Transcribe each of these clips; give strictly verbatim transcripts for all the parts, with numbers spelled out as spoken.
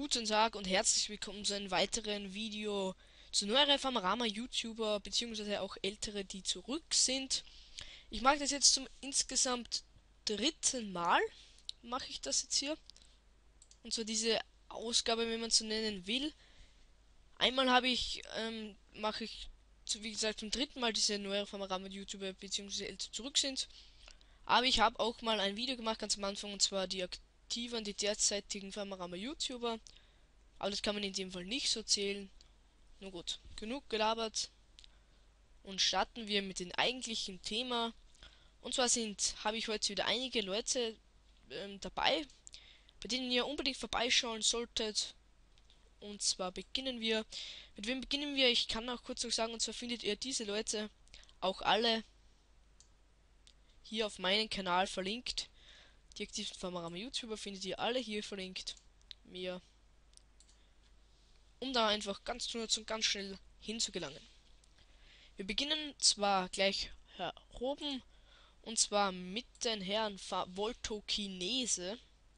Guten Tag und herzlich willkommen zu einem weiteren Video zu neuere Famorama-YouTuber, beziehungsweise auch ältere, die zurück sind. Ich mache das jetzt zum insgesamt dritten Mal, mache ich das jetzt hier. Und zwar diese Ausgabe, wenn man es so nennen will. Einmal habe ich, ähm, mache ich, so wie gesagt, zum dritten Mal diese neuere Famorama-YouTuber, beziehungsweise ältere zurück sind. Aber ich habe auch mal ein Video gemacht ganz am Anfang, und zwar die aktiven, die derzeitigen Famorama-YouTuber. Aber das kann man in dem Fall nicht so zählen. Nun gut, genug gelabert und starten wir mit dem eigentlichen Thema. Und zwar sind, habe ich heute wieder einige Leute ähm, dabei, bei denen ihr unbedingt vorbeischauen solltet. Und zwar beginnen wir. Mit wem beginnen wir? Ich kann auch kurz noch sagen, und zwar findet ihr diese Leute auch alle hier auf meinem Kanal verlinkt. Die aktiven Famorama YouTuber findet ihr alle hier verlinkt. Mir, um da einfach ganz nur und ganz schnell hinzugelangen. Wir beginnen zwar gleich oben, und zwar mit den Herrn Voltokinese.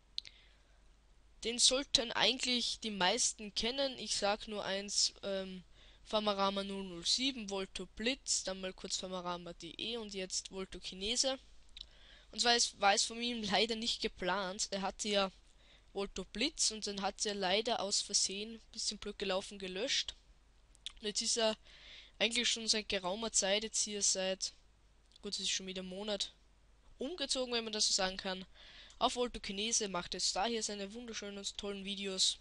Den sollten eigentlich die meisten kennen. Ich sag nur eins, ähm, Famorama null null sieben, Volto Blitz, dann mal kurz Famorama.de und jetzt Voltokinese. Und zwar ist, war es von ihm leider nicht geplant. Er hatte ja Volto Blitz und dann hat er leider aus Versehen, bisschen blöd gelaufen, gelöscht. Und jetzt ist er eigentlich schon seit geraumer Zeit, jetzt hier seit, gut, es ist schon wieder ein Monat, umgezogen, wenn man das so sagen kann, auf Voltokinese, macht jetzt da hier seine wunderschönen und tollen Videos.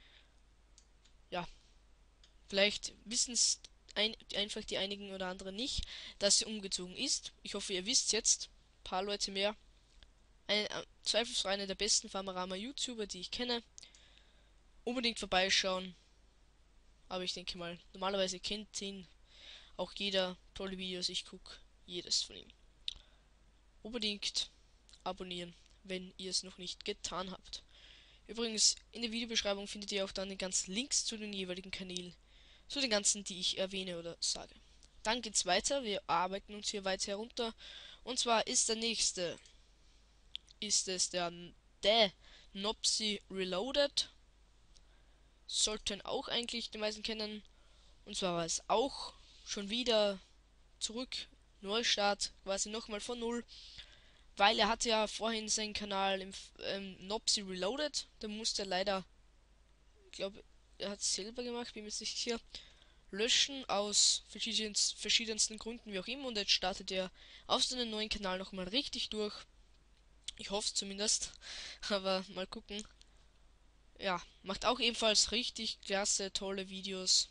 Ja, vielleicht wissen es ein, einfach die einigen oder anderen nicht, dass er umgezogen ist. Ich hoffe, ihr wisst jetzt, ein paar Leute mehr. Ein, äh, zweifelsfrei einer der besten Famorama-YouTuber, die ich kenne. Unbedingt vorbeischauen. Aber ich denke mal, normalerweise kennt ihn auch jeder. Tolle Videos, ich gucke jedes von ihm. Unbedingt abonnieren, wenn ihr es noch nicht getan habt. Übrigens, in der Videobeschreibung findet ihr auch dann die ganzen Links zu den jeweiligen Kanälen, zu den ganzen, die ich erwähne oder sage. Dann geht's weiter, wir arbeiten uns hier weiter herunter. Und zwar ist der nächste, ist es der, der Nopsy Reloaded. Sollten auch eigentlich die meisten kennen. Und zwar war es auch schon wieder zurück, Neustart, quasi nochmal von null. Weil er hatte ja vorhin seinen Kanal im ähm, Nopsy Reloaded. Da musste er leider, ich glaube, er hat es selber gemacht, bin mir nicht sicher, löschen aus verschiedensten, verschiedensten Gründen, wie auch immer. Und jetzt startet er auf seinen neuen Kanal nochmal richtig durch. Ich hoffe es zumindest. Aber mal gucken. Ja, macht auch ebenfalls richtig klasse, tolle Videos.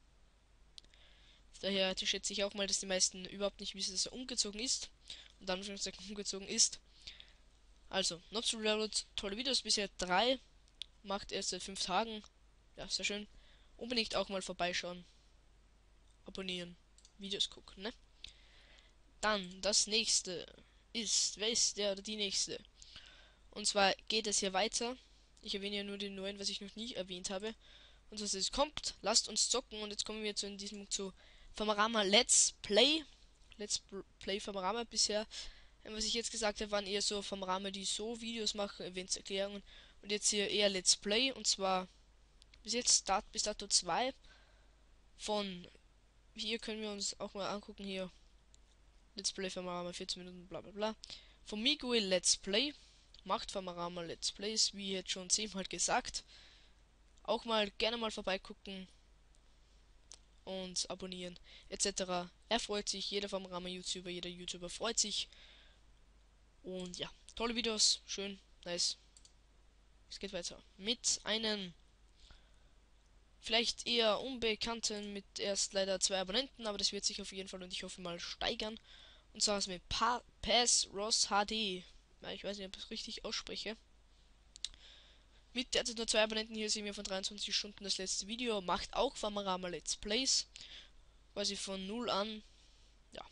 Daher schätze ich auch mal, dass die meisten überhaupt nicht wissen, dass er umgezogen ist. Und dann umgezogen ist. Also, Nopsy Reloaded, tolle Videos, bisher drei. Macht erst seit fünf Tagen. Ja, sehr schön. Unbedingt auch mal vorbeischauen. Abonnieren. Videos gucken, ne? Dann, das nächste ist, wer ist der oder die nächste? Und zwar geht es hier weiter. Ich erwähne ja nur den neuen, was ich noch nie erwähnt habe. Und zwar, es kommt, lasst uns zocken. Und jetzt kommen wir zu in diesem zu Famorama Let's Play. Let's Play Famorama bisher. Was ich jetzt gesagt habe, waren eher so Famorama, die so Videos machen, Eventserklärungen. Und jetzt hier eher Let's Play. Und zwar bis jetzt Start bis dato zwei von, hier können wir uns auch mal angucken, hier Let's Play Famorama vierzehn Minuten, bla bla bla. Von Miguel Let's Play, macht Famorama Let's Plays, wie jetzt schon zehnmal gesagt. Auch mal gerne mal vorbeigucken und abonnieren et cetera. Er freut sich, jeder Famorama YouTuber, jeder YouTuber freut sich. Und ja, tolle Videos, schön, nice. Es geht weiter mit einem vielleicht eher unbekannten mit erst leider zwei Abonnenten, aber das wird sich auf jeden Fall und ich hoffe mal steigern. Und zwar ist mit pa Pass Ross H D. Ja, ich weiß nicht, ob ich es richtig ausspreche. Mit derzeit nur zwei Abonnenten, hier sehen wir von dreiundzwanzig Stunden das letzte Video. Macht auch Famorama Let's Plays. Quasi von null an. Ja.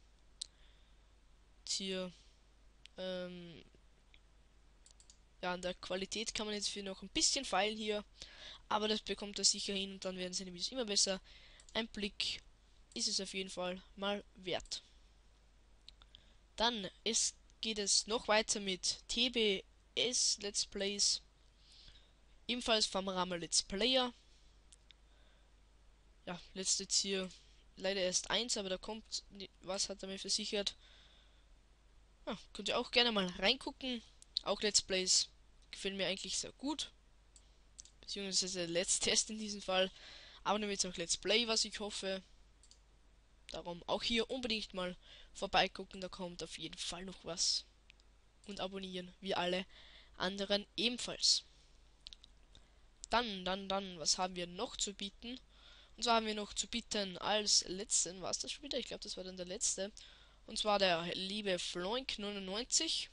Hier. Ähm, ja, an der Qualität kann man jetzt für noch ein bisschen feilen hier. Aber das bekommt er sicher hin und dann werden seine Videos immer besser. Ein Blick ist es auf jeden Fall mal wert. Dann ist, geht es noch weiter mit T B S Let's Plays. ebenfalls Famorama Let's Player. Ja, letzte jetzt hier leider erst eins, aber da kommt was, hat er mir versichert. Ja, könnt ihr auch gerne mal reingucken. Auch Let's Plays gefallen mir eigentlich sehr gut. Beziehungsweise Let's Test in diesem Fall. Aber dann wird es auch Let's Play, was ich hoffe. Darum auch hier unbedingt mal vorbeigucken, da kommt auf jeden Fall noch was. Und abonnieren, wie alle anderen ebenfalls. Dann, dann, dann, was haben wir noch zu bieten? Und zwar haben wir noch zu bieten als letzten, war es das schon wieder? Ich glaube, das war dann der letzte. Und zwar der liebe Floink neunundneunzig.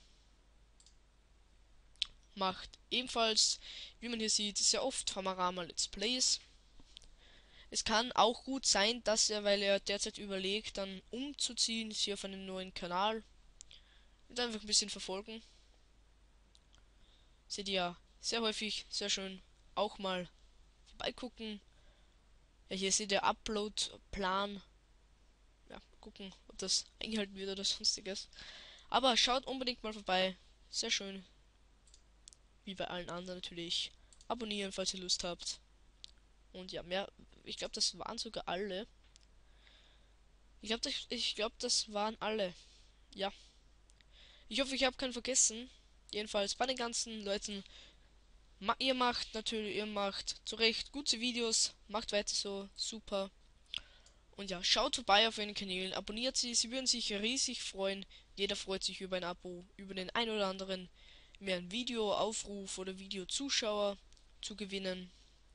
Macht ebenfalls, wie man hier sieht, sehr oft Famorama Let's Plays. Es kann auch gut sein, dass er, weil er derzeit überlegt, dann umzuziehen, ist hier auf einen neuen Kanal. Und einfach ein bisschen verfolgen. Seht ihr ja sehr häufig, sehr schön. Auch mal vorbeigucken. Ja, hier seht ihr Upload-Plan. Ja, gucken, ob das eingehalten wird oder sonstiges. Aber schaut unbedingt mal vorbei. Sehr schön. Wie bei allen anderen natürlich. Abonnieren, falls ihr Lust habt. Und ja, mehr. Ich glaube, das waren sogar alle. Ich glaube, das, ich glaub, das waren alle. Ja. Ich hoffe, ich habe keinen vergessen. Jedenfalls bei den ganzen Leuten. Ma ihr macht natürlich, ihr macht zu Recht gute Videos. Macht weiter so. Super. Und ja, schaut vorbei auf ihren Kanälen. Abonniert sie. Sie würden sich riesig freuen. Jeder freut sich über ein Abo. Über den ein oder anderen mehr ein Videoaufruf oder Videozuschauer zu gewinnen.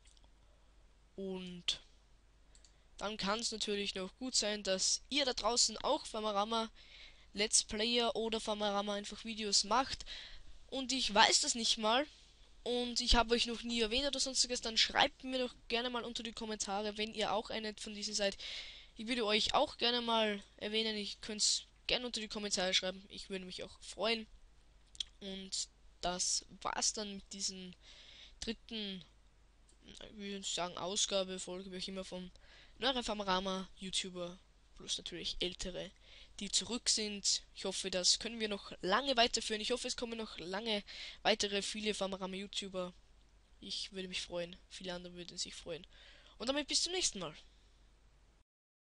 Und dann kann es natürlich noch gut sein, dass ihr da draußen auch Famorama Let's Player oder Famorama einfach Videos macht. Und ich weiß das nicht mal. Und ich habe euch noch nie erwähnt oder sonstiges. Dann schreibt mir doch gerne mal unter die Kommentare, wenn ihr auch eine von diesen seid. Ich würde euch auch gerne mal erwähnen. Ich könnte es gerne unter die Kommentare schreiben. Ich würde mich auch freuen. Und das war's dann mit diesem dritten, ich würde sagen, Ausgabe, Folge, wie auch immer, vom neuen Famorama YouTuber, plus natürlich ältere, die zurück sind. Ich hoffe, das können wir noch lange weiterführen. Ich hoffe, es kommen noch lange weitere viele Famorama YouTuber. Ich würde mich freuen. Viele andere würden sich freuen. Und damit bis zum nächsten Mal.